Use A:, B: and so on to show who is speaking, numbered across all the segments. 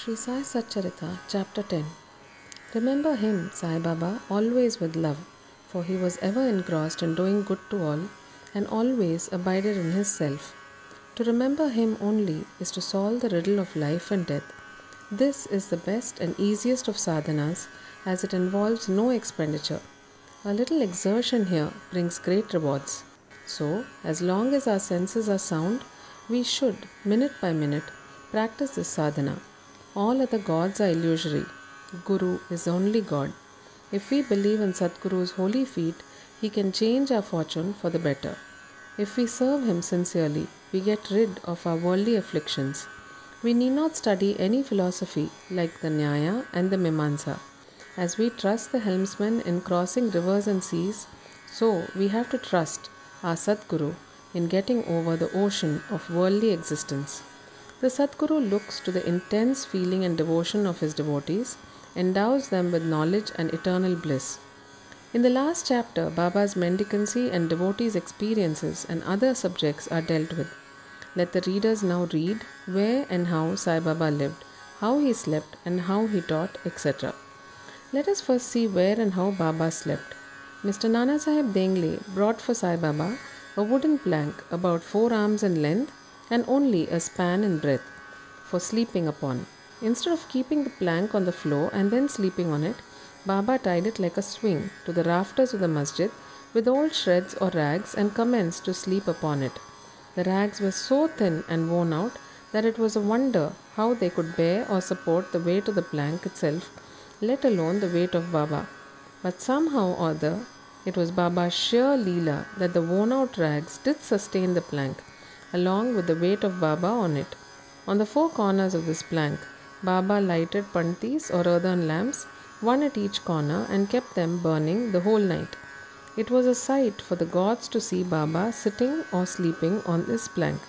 A: Sri Sai Satcharita, Chapter 10. Remember him, Sai Baba, always with love, for he was ever engrossed in doing good to all, and always abided in his self. To remember him only is to solve the riddle of life and death. This is the best and easiest of sadhanas, as it involves no expenditure. A little exertion here brings great rewards. So, as long as our senses are sound, we should, minute by minute, practice this sadhana. All other gods are illusory. Guru is only God. If we believe in Sadguru's holy feet, he can change our fortune for the better. If we serve him sincerely, we get rid of our worldly afflictions. We need not study any philosophy like the Nyaya and the Mimamsa. As we trust the helmsman in crossing rivers and seas, so we have to trust our Sadguru in getting over the ocean of worldly existence. The Sadguru looks to the intense feeling and devotion of his devotees, endows them with knowledge and eternal bliss. In the last chapter, Baba's mendicancy and devotees' experiences and other subjects are dealt with. Let the readers now read where and how Sai Baba lived, how he slept and how he taught, etc. Let us first see where and how Baba slept. Mr. Nana Sahib Dengle brought for Sai Baba a wooden plank about 4 arms in length and only a span in breadth for sleeping upon. Instead of keeping the plank on the floor and then sleeping on it, Baba tied it like a swing to the rafters of the masjid with old shreds or rags and commenced to sleep upon it. The rags were so thin and worn out that it was a wonder how they could bear or support the weight of the plank itself, let alone the weight of Baba. But somehow or other, it was Baba's sheer leela that the worn out rags did sustain the plank, along with the weight of Baba on it. On the 4 corners of this plank, Baba lighted pantis or earthen lamps, one at each corner, and kept them burning the whole night. It was a sight for the gods to see Baba sitting or sleeping on this plank.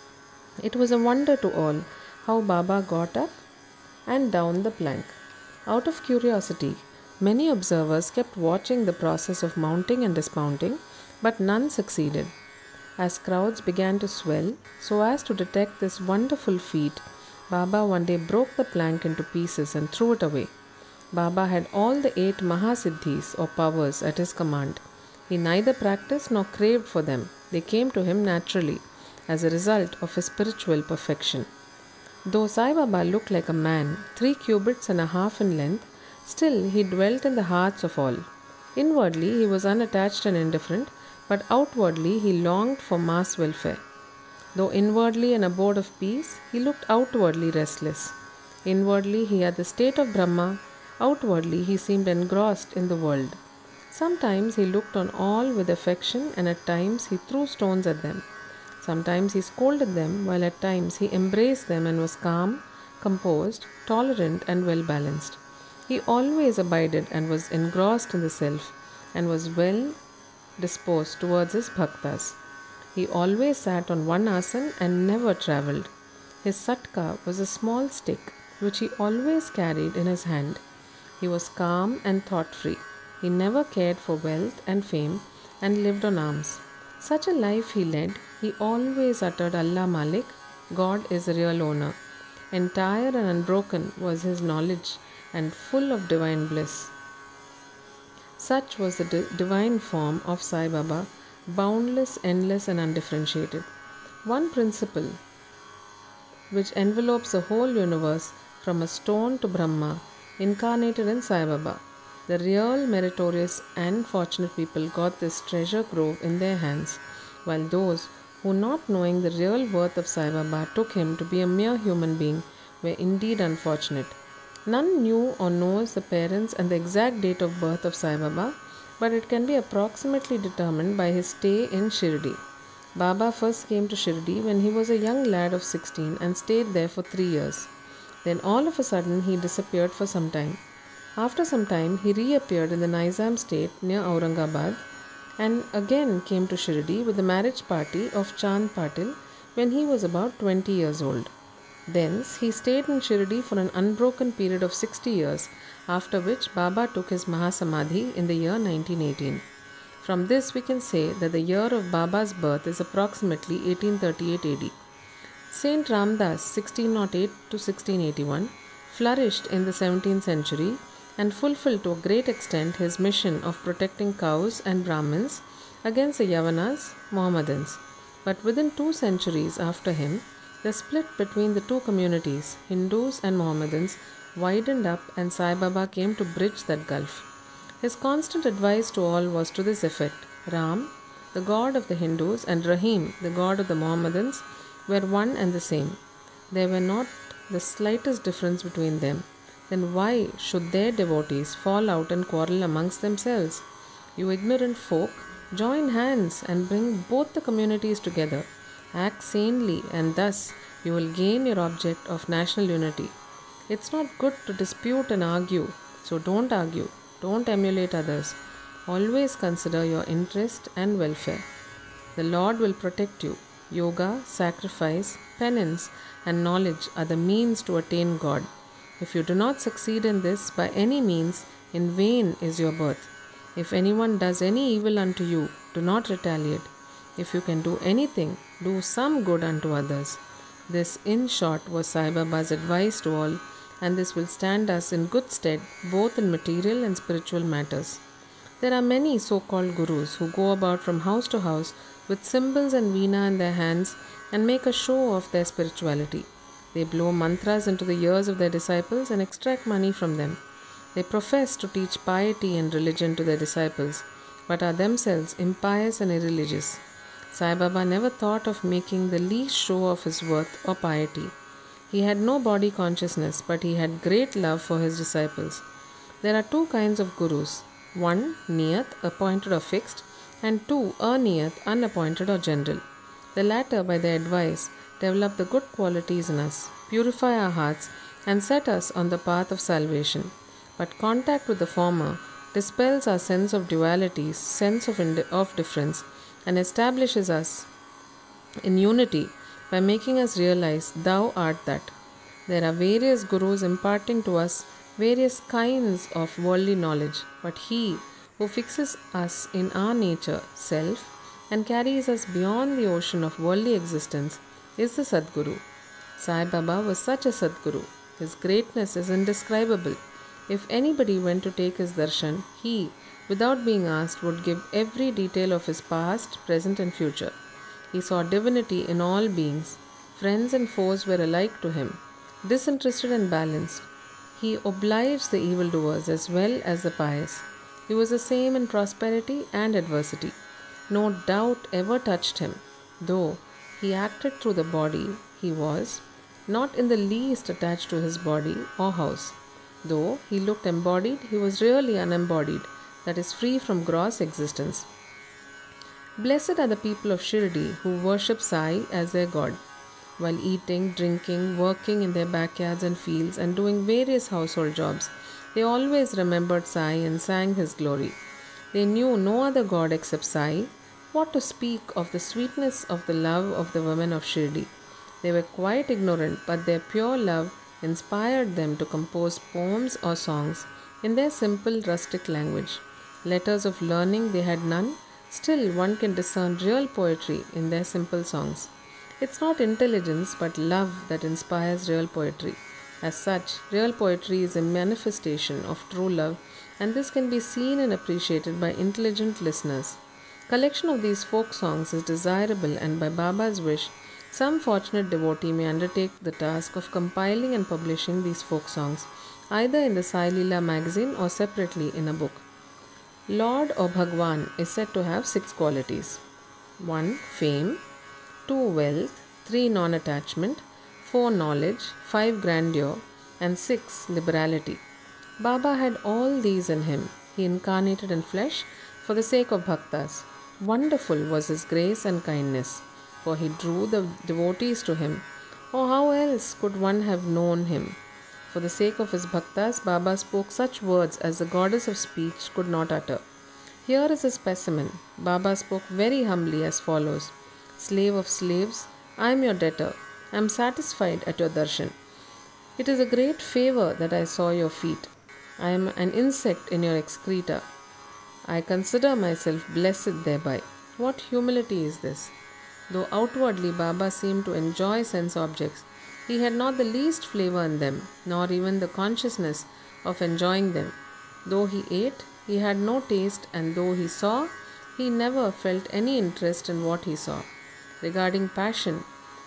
A: It was a wonder to all how Baba got up and down the plank. Out of curiosity, many observers kept watching the process of mounting and dismounting, but none succeeded. As crowds began to swell, so as to detect this wonderful feat, Baba one day broke the plank into pieces and threw it away. Baba had all the 8 Mahasiddhis or powers at his command. He neither practiced nor craved for them. They came to him naturally, as a result of his spiritual perfection. Though Sai Baba looked like a man, 3 cubits and a half in length, still he dwelt in the hearts of all. Inwardly he was unattached and indifferent, but outwardly he longed for mass welfare. Though inwardly an abode of peace, he looked outwardly restless. Inwardly he had the state of Brahma, outwardly he seemed engrossed in the world. Sometimes he looked on all with affection, and at times he threw stones at them. Sometimes he scolded them, while at times he embraced them and was calm, composed, tolerant and well balanced. He always abided and was engrossed in the self, and was well disposed towards his bhaktas. He always sat on one asan and never travelled. His satka was a small stick which he always carried in his hand. He was calm and thought-free. He never cared for wealth and fame and lived on alms. Such a life he led, he always uttered Allah Malik, God is the real owner. Entire and unbroken was his knowledge and full of divine bliss. Such was the divine form of Sai Baba, boundless, endless and undifferentiated. One principle which envelopes the whole universe from a stone to Brahma, incarnated in Sai Baba. The real meritorious and fortunate people got this treasure grove in their hands, while those who, not knowing the real worth of Sai Baba, took him to be a mere human being, were indeed unfortunate. None knew or knows the parents and the exact date of birth of Sai Baba, but it can be approximately determined by his stay in Shirdi. Baba first came to Shirdi when he was a young lad of 16 and stayed there for 3 years. Then all of a sudden he disappeared for some time. After some time he reappeared in the Nizam state near Aurangabad and again came to Shirdi with the marriage party of Chand Patil when he was about 20 years old. Thence he stayed in Shirdi for an unbroken period of 60 years, after which Baba took his Mahasamadhi in the year 1918. From this we can say that the year of Baba's birth is approximately 1838 AD. Saint Ramdas 1608 to 1681, flourished in the 17th century and fulfilled to a great extent his mission of protecting cows and Brahmins against the Yavanas, Mohammedans. But within 2 centuries after him, the split between the two communities, Hindus and Mohammedans, widened up and Sai Baba came to bridge that gulf. His constant advice to all was to this effect: Ram, the god of the Hindus, and Rahim, the god of the Mohammedans, were one and the same. There were not the slightest difference between them. Then why should their devotees fall out and quarrel amongst themselves? You ignorant folk, join hands and bring both the communities together. Act sanely, and thus you will gain your object of national unity. It's not good to dispute and argue, so don't argue. Don't emulate others. Always consider your interest and welfare. The Lord will protect you. Yoga, sacrifice, penance, and knowledge are the means to attain God. If you do not succeed in this by any means, in vain is your birth. If anyone does any evil unto you, do not retaliate. If you can do anything, do some good unto others. This, in short, was Sai Baba's advice to all, and this will stand us in good stead both in material and spiritual matters. There are many so-called gurus who go about from house to house with cymbals and veena in their hands and make a show of their spirituality. They blow mantras into the ears of their disciples and extract money from them. They profess to teach piety and religion to their disciples, but are themselves impious and irreligious. Sai Baba never thought of making the least show of his worth or piety. He had no body consciousness, but he had great love for his disciples. There are two kinds of gurus. One, niyat, appointed or fixed, and two, aniyat, unappointed or general. The latter, by their advice, develop the good qualities in us, purify our hearts, and set us on the path of salvation. But contact with the former dispels our sense of dualities, sense of difference, and establishes us in unity by making us realize thou art that. There are various gurus imparting to us various kinds of worldly knowledge, but he who fixes us in our nature, self, and carries us beyond the ocean of worldly existence is the Sadguru. Sai Baba was such a Sadguru. His greatness is indescribable. If anybody went to take his darshan, he, without being asked, would give every detail of his past, present, and future. He saw divinity in all beings. Friends and foes were alike to him, disinterested and balanced. He obliged the evildoers as well as the pious. He was the same in prosperity and adversity. No doubt ever touched him. Though he acted through the body, he was not in the least attached to his body or house. Though he looked embodied, he was really unembodied, that is, free from gross existence. Blessed are the people of Shirdi who worship Sai as their God. While eating, drinking, working in their backyards and fields, and doing various household jobs, they always remembered Sai and sang his glory. They knew no other God except Sai. What to speak of the sweetness of the love of the women of Shirdi? They were quite ignorant, but their pure love inspired them to compose poems or songs in their simple rustic language. Letters of learning they had none, still one can discern real poetry in their simple songs. It's not intelligence but love that inspires real poetry. As such, real poetry is a manifestation of true love, and this can be seen and appreciated by intelligent listeners. Collection of these folk songs is desirable, and by Baba's wish, some fortunate devotee may undertake the task of compiling and publishing these folk songs, either in the Sai Leela magazine or separately in a book. Lord or Bhagwan is said to have 6 qualities. 1. Fame. 2. Wealth. 3. Non-attachment. 4. Knowledge. 5. Grandeur. And 6. Liberality. Baba had all these in him. He incarnated in flesh for the sake of bhaktas. Wonderful was his grace and kindness, for he drew the devotees to him. Oh, how else could one have known him? For the sake of his bhaktas, Baba spoke such words as the goddess of speech could not utter. Here is a specimen. Baba spoke very humbly as follows: Slave of slaves, I am your debtor. I am satisfied at your darshan. It is a great favor that I saw your feet. I am an insect in your excreta. I consider myself blessed thereby. What humility is this? Though outwardly Baba seemed to enjoy sense objects, He had not the least flavor in them, nor even the consciousness of enjoying them. Though he ate, he had no taste, and though he saw, he never felt any interest in what he saw. Regarding passion,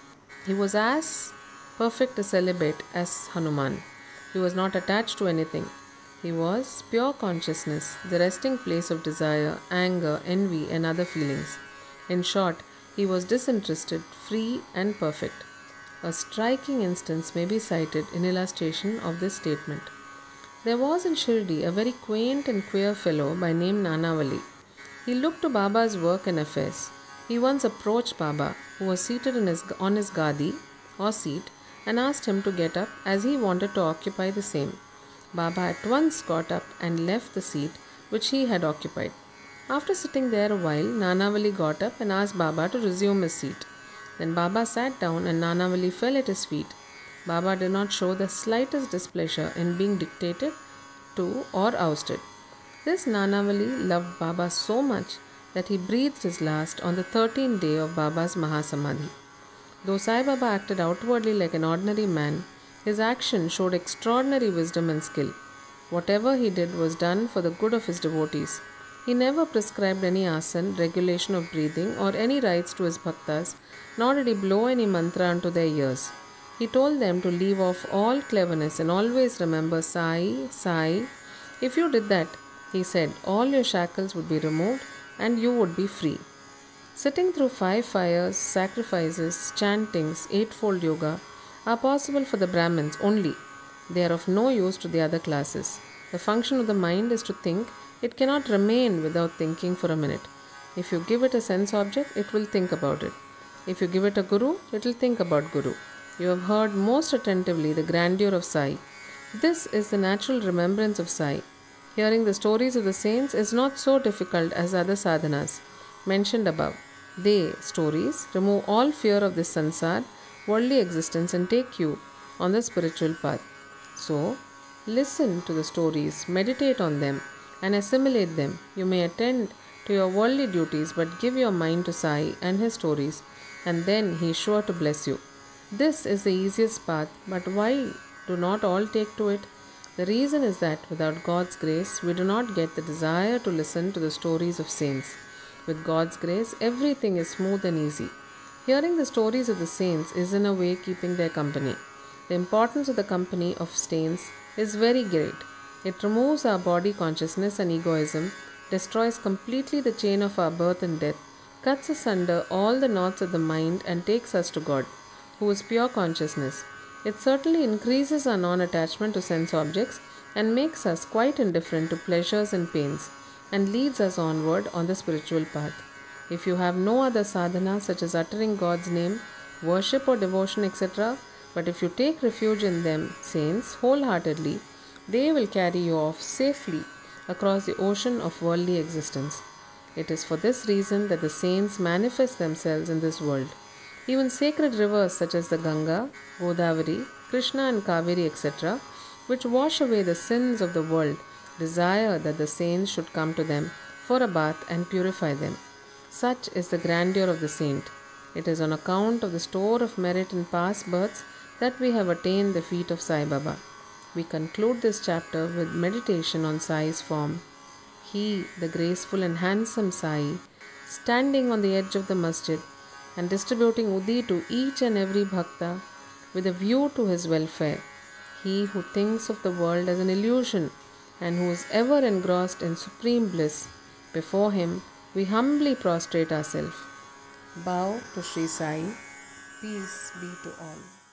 A: he was as perfect a celibate as Hanuman. He was not attached to anything. He was pure consciousness, the resting place of desire, anger, envy, and other feelings. In short, he was disinterested, free, and perfect. A striking instance may be cited in illustration of this statement. There was in Shirdi a very quaint and queer fellow by name Nanavali. He looked to Baba's work and affairs. He once approached Baba, who was seated on his gadi or seat, and asked him to get up as he wanted to occupy the same. Baba at once got up and left the seat which he had occupied. After sitting there a while, Nanavali got up and asked Baba to resume his seat. Then Baba sat down and Nanavali fell at his feet. Baba did not show the slightest displeasure in being dictated to or ousted. This Nanavali loved Baba so much that he breathed his last on the 13th day of Baba's Mahasamadhi. Though Sai Baba acted outwardly like an ordinary man, his action showed extraordinary wisdom and skill. Whatever he did was done for the good of his devotees. He never prescribed any asan, regulation of breathing, or any rites to his bhaktas, nor did he blow any mantra into their ears. He told them to leave off all cleverness and always remember Sai, Sai. If you did that, he said, all your shackles would be removed and you would be free. Sitting through 5 fires, sacrifices, chantings, eightfold yoga are possible for the Brahmins only. They are of no use to the other classes. The function of the mind is to think. It cannot remain without thinking for a minute. If you give it a sense object, it will think about it. If you give it a guru, it will think about guru. You have heard most attentively the grandeur of Sai. This is the natural remembrance of Sai. Hearing the stories of the saints is not so difficult as other sadhanas mentioned above. They, stories, remove all fear of this sansar, worldly existence, and take you on the spiritual path. So, listen to the stories, meditate on them, and assimilate them. You may attend to your worldly duties, but give your mind to Sai and his stories, and then he is sure to bless you. This is the easiest path, but why do not all take to it? The reason is that without God's grace, we do not get the desire to listen to the stories of saints. With God's grace, everything is smooth and easy. Hearing the stories of the saints is in a way keeping their company. The importance of the company of saints is very great. It removes our body consciousness and egoism, destroys completely the chain of our birth and death, cuts asunder all the knots of the mind, and takes us to God, who is pure consciousness. It certainly increases our non-attachment to sense objects and makes us quite indifferent to pleasures and pains, and leads us onward on the spiritual path. If you have no other sadhana such as uttering God's name, worship or devotion, etc., but if you take refuge in them, saints, wholeheartedly, they will carry you off safely across the ocean of worldly existence. It is for this reason that the saints manifest themselves in this world. Even sacred rivers such as the Ganga, Godavari, Krishna and Kaveri, etc., which wash away the sins of the world, desire that the saints should come to them for a bath and purify them. Such is the grandeur of the saint. It is on account of the store of merit in past births that we have attained the feet of Sai Baba. We conclude this chapter with meditation on Sai's form. He, the graceful and handsome Sai, standing on the edge of the masjid and distributing Udi to each and every bhakta with a view to his welfare. He who thinks of the world as an illusion and who is ever engrossed in supreme bliss, before him we humbly prostrate ourselves. Bow to Sri Sai. Peace be to all.